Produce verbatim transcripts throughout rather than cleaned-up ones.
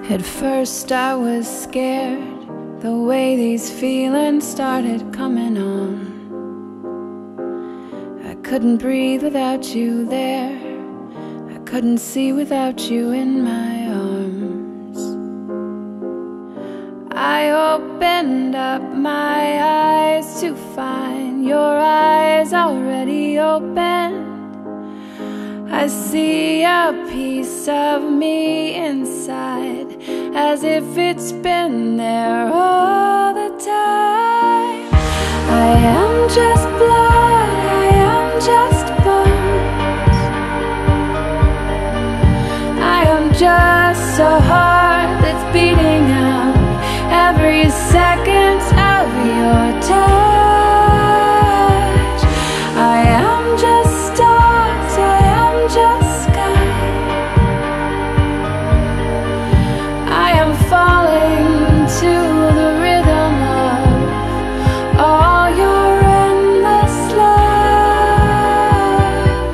At first I was scared, the way these feelings started coming on. I couldn't breathe without you there, I couldn't see without you in my arms. I opened up my eyes to find your eyes already open. I see a piece of me inside, as if it's been there all the time. I am just blood, I am just bones, I am just a heart that's beating out every second of your touch. I am just stars, I am just sky, I am falling to the rhythm of all your endless love.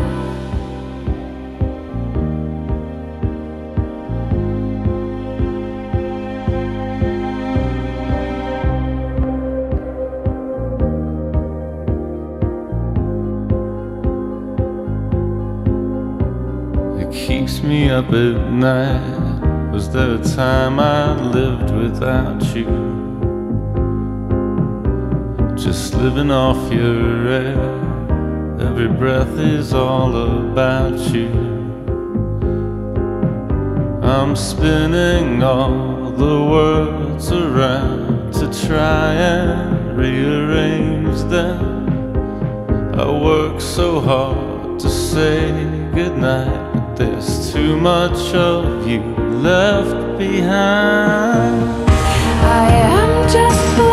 It keeps me up at night. Was there a time I lived without you? Just living off your air, every breath is all about you. I'm spinning all the words around to try and rearrange them. I work so hard to say goodnight, but there's too much of you left behind. I am just